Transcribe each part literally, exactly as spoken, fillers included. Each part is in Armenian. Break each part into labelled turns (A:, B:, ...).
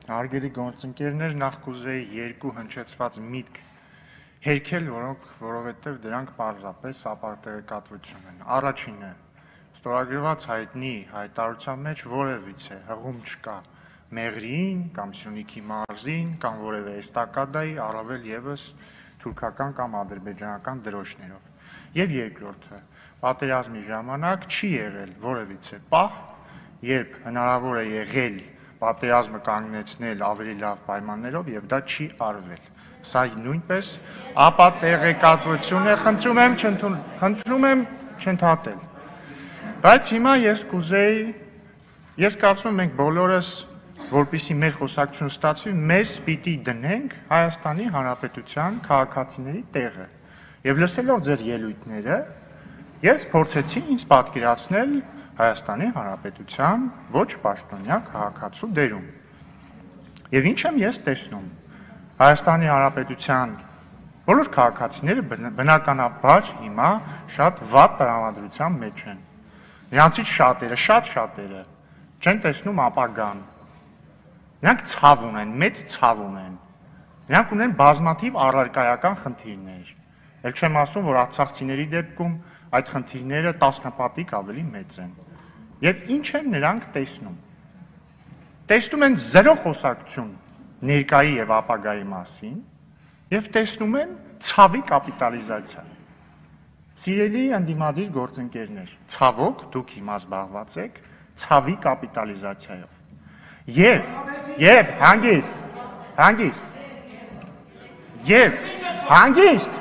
A: Հարգելի գործընկերներ, նախ կուզեի երկու հնչեցված միտք հերքել, որոնք որովհետև դրանք պարզապես ապատեղեկատվություն են։ Առաջինը, ստորագրված հայտնի հայտարարության մեջ որևիցե հղում չկա Մեղրիին կամ Սյունիքի մարզին կամ որևէ էստակադայի, առավել ևս թուրքական կամ ադրբեջանական դրոշներով։ Եվ երկրորդը, պատերազմի ժամանակ չի եղել որևիցե պահ, երբ հնարավոր է եղել պատերազմը կանգնեցնել ավելի լավ պայմաններով եւ դա չի արվել։ Սա նույնպես ապատեղեկատվություն է, խնդրում եմ, խնդրում եմ չընդհատել։ Բայց հիմա ես կուզեի, ես կարծում եմ մենք բոլորս, որպեսզի մեր խոսակցությունը ստացվի, մեզ պիտի դնենք Հայաստանի Հանրապետության քաղաքացիների տեղը։ Եվ լսելով ձեր ելույթները, ես փորձեցի ինձ պատկերացնել Հայաստանի Հանրապետության ոչ պաշտոնյա քաղաքացու դերում։ Եվ ինչ եմ ես տեսնում։ Հայաստանի Հանրապետության բոլոր քաղաքացիները բնականաբար հիմա շատ վատ տրամադրության մեջ են։ Նրանցից շատերը, շատ շատերը չեն տեսնում ապագան։ Նրանք ցավ ունեն, մեծ ցավ ունեն։ Նրանք ունեն բազմաթիվ առարկայական խնդիրներ։ Էլ չեմ ասում, որ արցախցիների դեպքում այդ խնդիրները տասնապատիկ ավելի մեծ են։ Եվ ինչ են նրանք տեսնում։ Տեսնում են զերո խոսակցություն ներկայի եւ ապագայի մասին եւ տեսնում են ցավի կապիտալիզացիա։ Սիրելի ընդդիմադիր գործընկերներ, ցավոք դուք հիմա զբաղված եք ցավի կապիտալիզացիայով։ Եվ եւ հանգիստ, հանգիստ։ Եվ հանգիստ։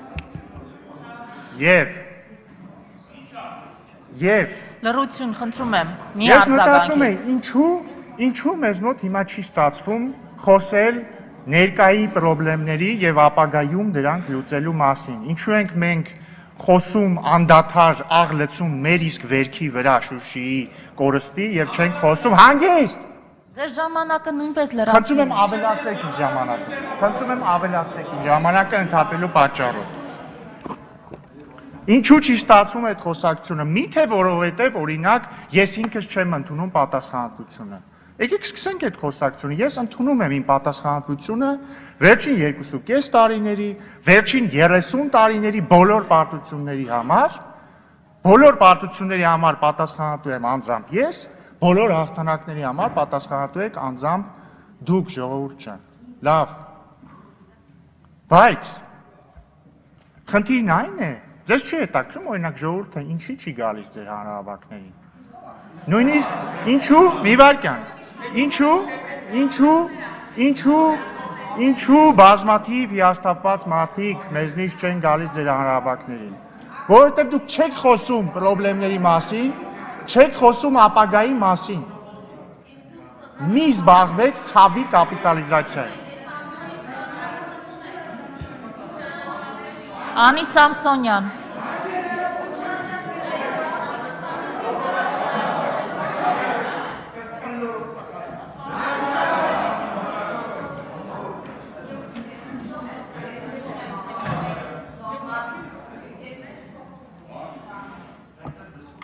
A: Եվ Եվ
B: Լռություն, խնդրում եմ, մի
A: Ես մտածում
B: արձագանքի։
A: եմ, ինչու, ինչու մեզ մոտ հիմա չի ստացվում խոսել ներկայի խնդիրների եւ ապագայում դրանք լուծելու մասին։ Ինչու ենք մենք խոսում անդադար աղլեցում մեր իսկ վերքի վրա Շուշիի կորստի եւ չենք խոսում հանգիստ։
B: Ձեր ժամանակը նույնպես
A: Խնդրում եմ
B: լրացնում։
A: ավելացրեք իմ ժամանակը։ Խնդրում եմ ավելացրեք իմ ժամանակը ընդհատելու պատճառով։ Ինչու չի ստացվում այդ խոսակցությունը։ Միթե որովհետև օրինակ ես ինքս չեմ ընդունում պատասխանատվությունը։ Եկեք սկսենք այդ խոսակցությունը։ Ես ընդունում եմ իմ պատասխանատվությունը վերջին երկուսուկես տարիների, վերջին երեսուն տարիների բոլոր պարտությունների համար, բոլոր պարտությունների համար պատասխանատու եմ անձամբ ես, բոլոր հաղթանակների համար պատասխանատու եք անձամբ դուք, ժողովուրդ ջան։ Լավ։ Բայց խնդիրն այն է, ձեզ չի հետաքրքրում օրինակ ժողովուրդը ինչի չի գալիս ձեր հանրահավաքներին։ Նույնիսկ ինչու, մի վարքյան, ինչու, ինչու, ինչու, ինչու բազմաթիվ հիասթափված մարդիկ մեզնից չեն գալիս ձեր հանրահավաքներին։ Որովհետև դուք չեք խոսում խնդիրների մասին, չեք խոսում ապագայի մասին։ Մի զբաղվեք ցավի կապիտալիզացիայով։
B: Անի Սամսոնյան։